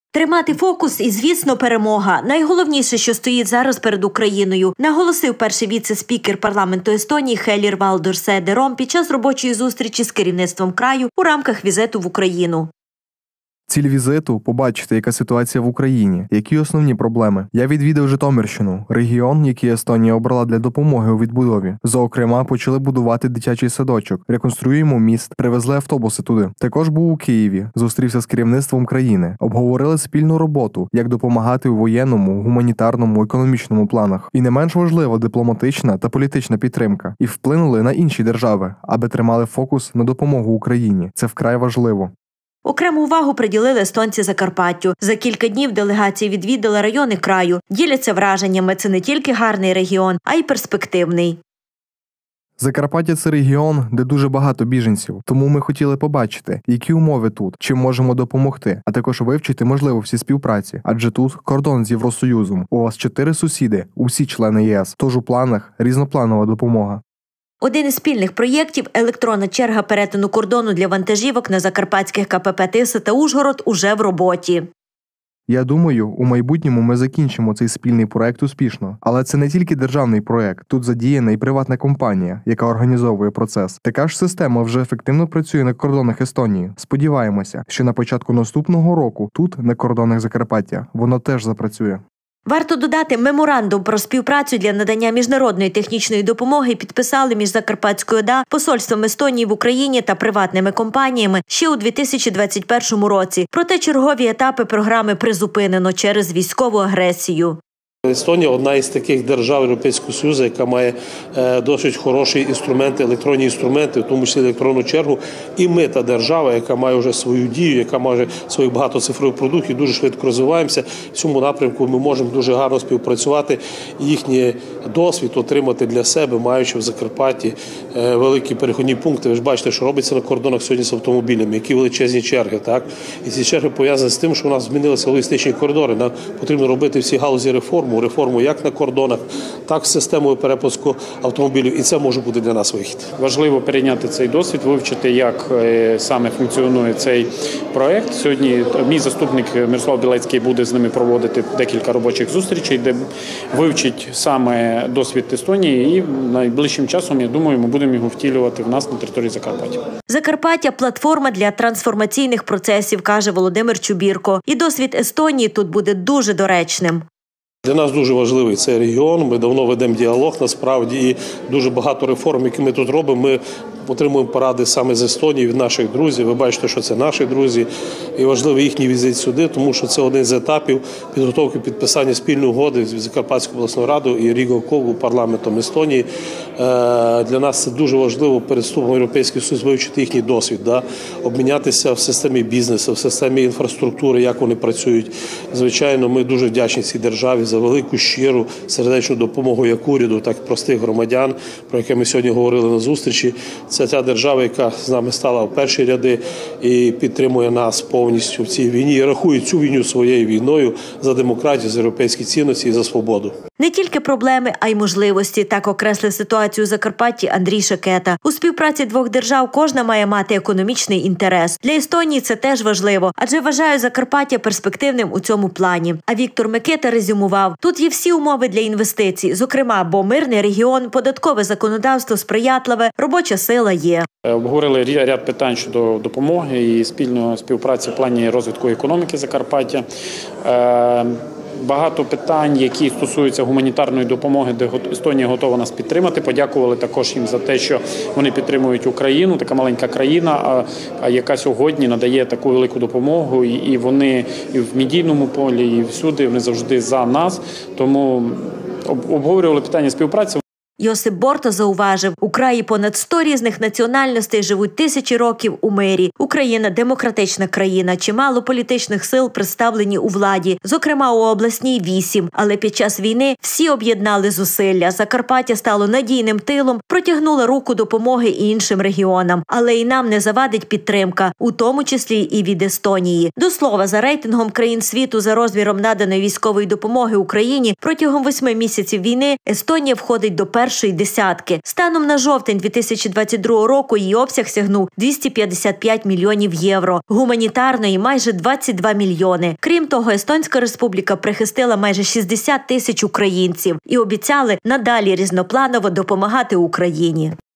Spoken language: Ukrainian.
Тримати фокус і, звісно, перемога – найголовніше, що стоїть зараз перед Україною, наголосив перший віце-спікер парламенту Естонії Хелір Валдор Дером під час робочої зустрічі з керівництвом краю у рамках візиту в Україну. Ціль візиту – побачити, яка ситуація в Україні, які основні проблеми. Я відвідав Житомирщину, регіон, який Естонія обрала для допомоги у відбудові. Зокрема, почали будувати дитячий садочок, реконструюємо міст, привезли автобуси туди. Також був у Києві, зустрівся з керівництвом країни, обговорили спільну роботу, як допомагати у воєнному, гуманітарному, економічному планах. І не менш важлива дипломатична та політична підтримка. І вплинули на інші держави, аби тримали фокус на допомогу Україні. Це вкрай важливо. Окрему увагу приділили естонці Закарпаттю. За кілька днів делегації відвідали райони краю. Діляться враженнями – це не тільки гарний регіон, а й перспективний. Закарпаття – це регіон, де дуже багато біженців. Тому ми хотіли побачити, які умови тут, чим можемо допомогти, а також вивчити можливості співпраці. Адже тут кордон з Євросоюзом. У вас 4 сусіди, усі члени ЄС. Тож у планах різнопланова допомога. Один із спільних проєктів – електронна черга перетину кордону для вантажівок на закарпатських КПП «Тиса» та «Ужгород» уже в роботі. Я думаю, у майбутньому ми закінчимо цей спільний проект успішно. Але це не тільки державний проект. Тут задіяна і приватна компанія, яка організовує процес. Така ж система вже ефективно працює на кордонах Естонії. Сподіваємося, що на початку наступного року тут, на кордонах Закарпаття, воно теж запрацює. Варто додати, меморандум про співпрацю для надання міжнародної технічної допомоги підписали між Закарпатською ОДА, посольством Естонії в Україні та приватними компаніями ще у 2021 році. Проте чергові етапи програми призупинено через військову агресію. Естонія – одна із таких держав Європейського Союзу, яка має досить хороші інструменти, електронні інструменти, в тому числі електронну чергу. І ми та держава, яка має вже свою дію, яка має своїх багато цифрових продуктів, дуже швидко розвиваємося. В цьому напрямку ми можемо дуже гарно співпрацювати, їхній досвід отримати для себе, маючи в Закарпатті великі перехідні пункти. Ви ж бачите, що робиться на кордонах сьогодні з автомобілями, які величезні черги. Так? І ці черги пов'язані з тим, що у нас змінилися логістичні коридори. Нам потрібно робити всі галузі реформу як на кордонах, так з системою перепуску автомобілів, і це може бути для нас вихід. Важливо перейняти цей досвід, вивчити, як саме функціонує цей проєкт. Сьогодні мій заступник Мирослав Білецький буде з ними проводити декілька робочих зустрічей, де вивчить саме досвід Естонії, і найближчим часом, я думаю, ми будемо його втілювати в нас на території Закарпаття. Закарпаття – платформа для трансформаційних процесів, каже Володимир Чубірко. І досвід Естонії тут буде дуже доречним. Для нас дуже важливий цей регіон, ми давно ведемо діалог, насправді, і дуже багато реформ, які ми тут робимо, ми отримуємо поради саме з Естонії від наших друзів. Ви бачите, що це наші друзі, і важливий їхній візит сюди, тому що це один з етапів підготовки підписання спільної угоди з Закарпатською обласною радою і Ріга-Кову парламентом Естонії. Для нас це дуже важливо перед вступом в Європейський Союз вивчити їхній досвід, обмінятися в системі бізнесу, в системі інфраструктури, як вони працюють. Звичайно, ми дуже вдячні цій державі за велику, щиру, сердечну допомогу як уряду, так і простих громадян, про яке ми сьогодні говорили на зустрічі. Це ця держава, яка з нами стала в перші ряди і підтримує нас повністю в цій війні, і рахує цю війну своєю війною за демократію, за європейські цінності і за свободу. Не тільки проблеми, а й можливості. Так окреслив ситуацію у Закарпатті Андрій Шакета. У співпраці двох держав кожна має мати економічний інтерес. Для Естонії це теж важливо, адже вважаю Закарпаття перспективним у цьому плані. А Віктор Микита резюмував, тут є всі умови для інвестицій, зокрема, бо мирний регіон, податкове законодавство сприятливе, робоча сила є. Обговорили ряд питань щодо допомоги і спільної співпраці в плані розвитку економіки Закарпаття. Багато питань, які стосуються гуманітарної допомоги, де Естонія готова нас підтримати. Подякували також їм за те, що вони підтримують Україну, така маленька країна, яка сьогодні надає таку велику допомогу. І вони і в медійному полі, і всюди, вони завжди за нас. Тому обговорювали питання співпраці. Йосип Борто зауважив, у краї понад 100 різних національностей живуть тисячі років у мирі. Україна – демократична країна, чимало політичних сил представлені у владі, зокрема у обласній 8. Але під час війни всі об'єднали зусилля. Закарпаття стало надійним тилом, протягнуло руку допомоги іншим регіонам. Але і нам не завадить підтримка, у тому числі і від Естонії. До слова, за рейтингом країн світу за розміром наданої військової допомоги Україні протягом 8 місяців війни Естонія входить до першого першої десятки. Станом на жовтень 2022 року її обсяг сягнув 255 мільйонів євро, гуманітарної – майже 22 мільйони. Крім того, Естонська Республіка прихистила майже 60 тисяч українців і обіцяли надалі різнопланово допомагати Україні.